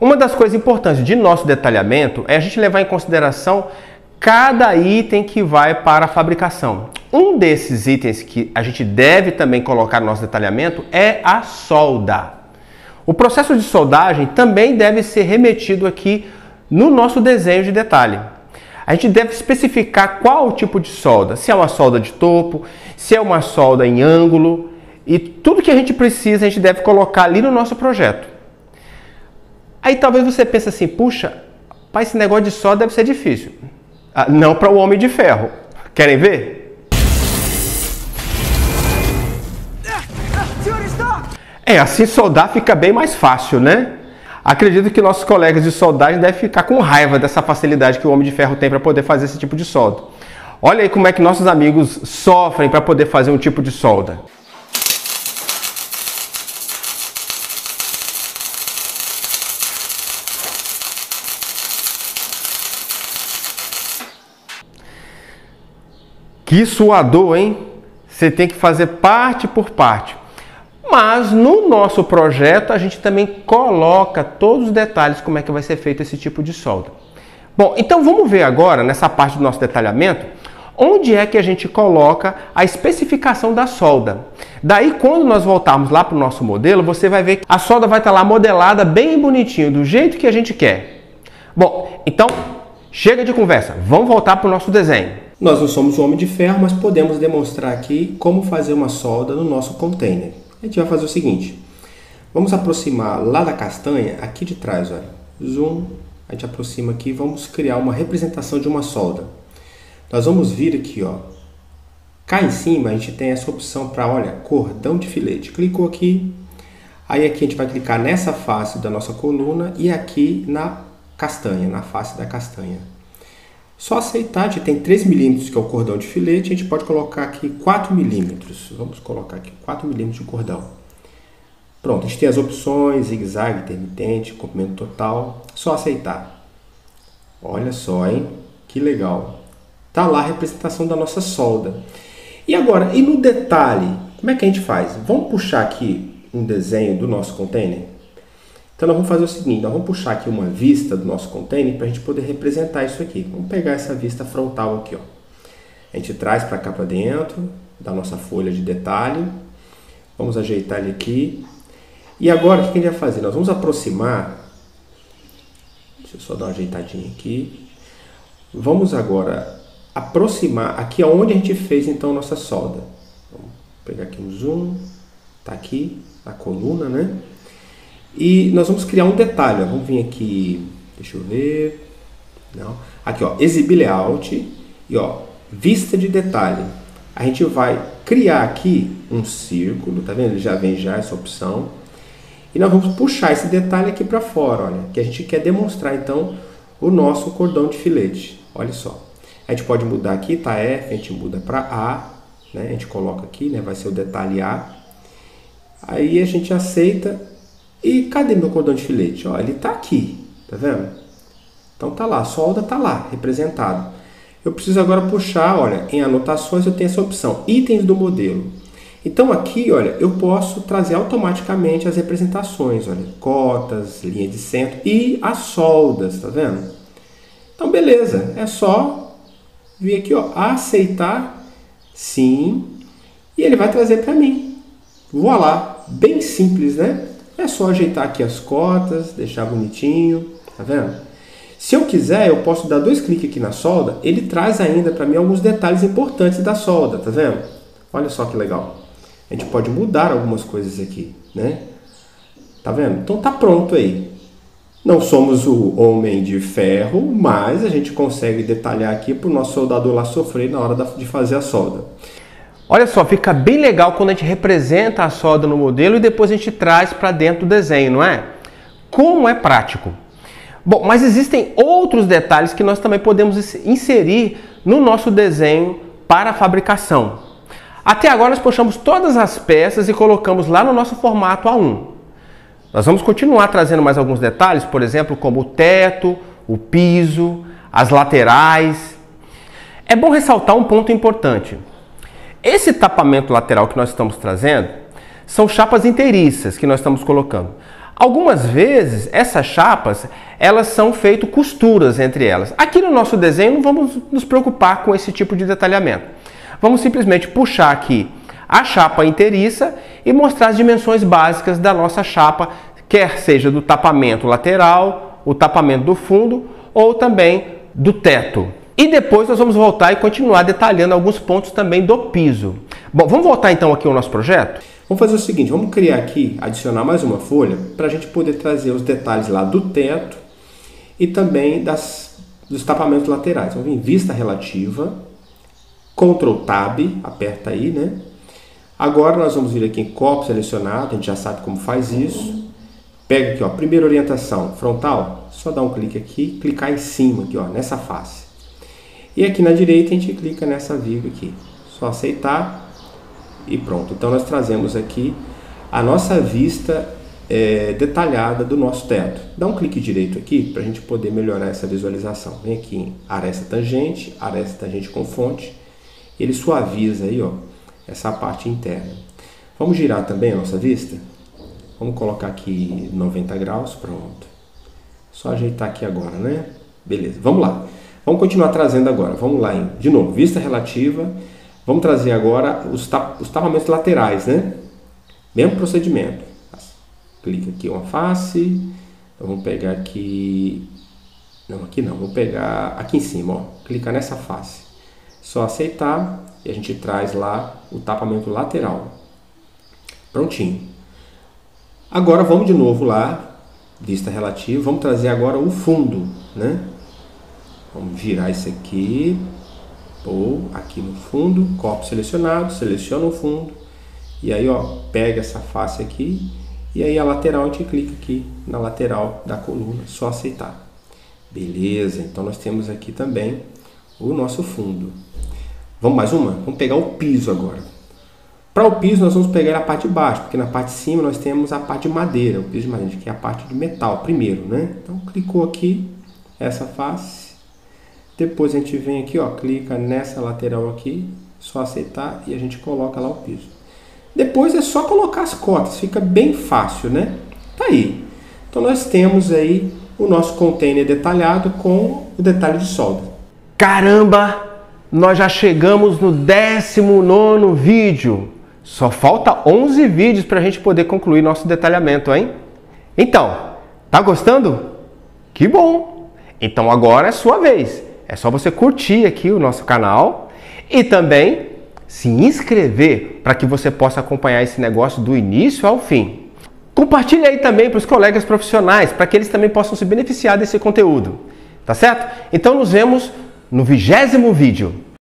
Uma das coisas importantes de nosso detalhamento é a gente levar em consideração cada item que vai para a fabricação. Um desses itens que a gente deve também colocar no nosso detalhamento é a solda. O processo de soldagem também deve ser remetido aqui no nosso desenho de detalhe. A gente deve especificar qual o tipo de solda, se é uma solda de topo, se é uma solda em ângulo, e tudo que a gente precisa a gente deve colocar ali no nosso projeto. Aí talvez você pense assim, puxa, pai, esse negócio de solda deve ser difícil. Não para o Homem de Ferro. Querem ver? Assim soldar fica bem mais fácil, né? Acredito que nossos colegas de soldagem devem ficar com raiva dessa facilidade que o Homem de Ferro tem para poder fazer esse tipo de solda. Olha aí como é que nossos amigos sofrem para poder fazer um tipo de solda. Que suador, hein? Você tem que fazer parte por parte. Mas no nosso projeto a gente também coloca todos os detalhes como é que vai ser feito esse tipo de solda. Bom, então vamos ver agora, nessa parte do nosso detalhamento, onde é que a gente coloca a especificação da solda. Daí, quando nós voltarmos lá para o nosso modelo, você vai ver que a solda vai estar lá modelada bem bonitinho, do jeito que a gente quer. Bom, então chega de conversa, vamos voltar para o nosso desenho. Nós não somos o Homem de Ferro, mas podemos demonstrar aqui como fazer uma solda no nosso container. A gente vai fazer o seguinte, vamos aproximar lá da castanha, aqui de trás, olha, zoom, a gente aproxima aqui, vamos criar uma representação de uma solda. Nós vamos vir aqui, ó, cá em cima a gente tem essa opção para, olha, cordão de filete. Clicou aqui, aí aqui a gente vai clicar nessa face da nossa coluna e aqui na castanha, na face da castanha. Só aceitar, a gente tem 3 milímetros que é o cordão de filete, a gente pode colocar aqui 4 milímetros. Vamos colocar aqui 4 milímetros de cordão. Pronto, a gente tem as opções, zigue-zague, intermitente, comprimento total. Só aceitar. Olha só, hein? Que legal. Tá lá a representação da nossa solda. E agora, e no detalhe, como é que a gente faz? Vamos puxar aqui um desenho do nosso container? Então nós vamos fazer o seguinte, nós vamos puxar aqui uma vista do nosso container para a gente poder representar isso aqui. Vamos pegar essa vista frontal aqui, ó. A gente traz para cá para dentro da nossa folha de detalhe. Vamos ajeitar ele aqui. E agora o que a gente vai fazer? Nós vamos aproximar. Deixa eu só dar uma ajeitadinha aqui. Vamos agora aproximar aqui onde a gente fez então a nossa solda. Vamos pegar aqui um zoom. Tá aqui a coluna, né? E nós vamos criar um detalhe, ó. Vamos vir aqui, deixa eu ver, não. Aqui, ó, exibir layout e ó, vista de detalhe. A gente vai criar aqui um círculo, tá vendo? Ele já vem já essa opção. E nós vamos puxar esse detalhe aqui para fora, olha, que a gente quer demonstrar então o nosso cordão de filete. Olha só. A gente pode mudar aqui, tá F, a gente muda para A, né? A gente coloca aqui, né? Vai ser o detalhe A. Aí a gente aceita. E cadê meu cordão de filete? Ó, ele está aqui, tá vendo? Então tá lá, a solda tá lá, representado. Eu preciso agora puxar, olha, em anotações eu tenho essa opção, itens do modelo. Então aqui, olha, eu posso trazer automaticamente as representações, olha, cotas, linha de centro e as soldas, tá vendo? Então beleza, é só vir aqui, ó, aceitar, sim, e ele vai trazer para mim. Voilá, bem simples, né? É só ajeitar aqui as cotas, deixar bonitinho, tá vendo? Se eu quiser, eu posso dar 2 cliques aqui na solda, ele traz ainda para mim alguns detalhes importantes da solda, tá vendo? Olha só que legal. A gente pode mudar algumas coisas aqui, né? Tá vendo? Então tá pronto aí. Não somos o Homem de Ferro, mas a gente consegue detalhar aqui para o nosso soldador lá sofrer na hora de fazer a solda. Olha só, fica bem legal quando a gente representa a solda no modelo e depois a gente traz para dentro do desenho, não é? Como é prático. Bom, mas existem outros detalhes que nós também podemos inserir no nosso desenho para a fabricação. Até agora nós puxamos todas as peças e colocamos lá no nosso formato A1. Nós vamos continuar trazendo mais alguns detalhes, por exemplo, como o teto, o piso, as laterais. É bom ressaltar um ponto importante. Esse tapamento lateral que nós estamos trazendo são chapas inteiriças que nós estamos colocando. Algumas vezes essas chapas, elas são feitas costuras entre elas. Aqui no nosso desenho não vamos nos preocupar com esse tipo de detalhamento. Vamos simplesmente puxar aqui a chapa inteiriça e mostrar as dimensões básicas da nossa chapa, quer seja do tapamento lateral, o tapamento do fundo ou também do teto. E depois nós vamos voltar e continuar detalhando alguns pontos também do piso. Bom, vamos voltar então aqui ao nosso projeto? Vamos fazer o seguinte, vamos criar aqui, adicionar mais uma folha para a gente poder trazer os detalhes lá do teto e também dos tapamentos laterais. Vamos vir em vista relativa, Ctrl Tab, aperta aí, né? Agora nós vamos vir aqui em copo selecionado, a gente já sabe como faz isso. Pega aqui, ó, primeira orientação frontal, só dá um clique aqui, clicar em cima aqui, ó, nessa face. E aqui na direita a gente clica nessa vírgula aqui, só aceitar. E pronto, então nós trazemos aqui a nossa vista detalhada do nosso teto. Dá um clique direito aqui para a gente poder melhorar essa visualização. Vem aqui em aresta tangente com fonte. Ele suaviza aí, ó, essa parte interna. Vamos girar também a nossa vista? Vamos colocar aqui 90 graus, pronto. Só ajeitar aqui agora, né? Beleza, vamos lá. Vamos continuar trazendo agora. Vamos lá, de novo, vista relativa. Vamos trazer agora os tapamentos laterais, né? Mesmo procedimento. Clica aqui uma face. Então, vamos pegar aqui... Não, aqui não. Vou pegar aqui em cima, ó. Clica nessa face. Só aceitar e a gente traz lá o tapamento lateral. Prontinho. Agora vamos de novo lá. Vista relativa. Vamos trazer agora o fundo, né? Vamos girar isso aqui. Ou aqui no fundo, copo selecionado, seleciona o fundo e aí, ó, pega essa face aqui e aí a lateral a gente clica aqui na lateral da coluna, só aceitar. Beleza, então nós temos aqui também o nosso fundo. Vamos mais uma? Vamos pegar o piso agora. Para o piso nós vamos pegar a parte de baixo, porque na parte de cima nós temos a parte de madeira, o piso de madeira, que é a parte de metal primeiro, né? Então clicou aqui, essa face. Depois a gente vem aqui, ó, clica nessa lateral aqui, só aceitar e a gente coloca lá o piso. Depois é só colocar as cotas, fica bem fácil, né? Tá aí. Então nós temos aí o nosso container detalhado com o detalhe de solda. Caramba! Nós já chegamos no 19º vídeo. Só falta 11 vídeos para a gente poder concluir nosso detalhamento, hein? Então, tá gostando? Que bom! Então agora é sua vez. É só você curtir aqui o nosso canal e também se inscrever para que você possa acompanhar esse negócio do início ao fim. Compartilhe aí também para os colegas profissionais, para que eles também possam se beneficiar desse conteúdo. Tá certo? Então nos vemos no 20º vídeo.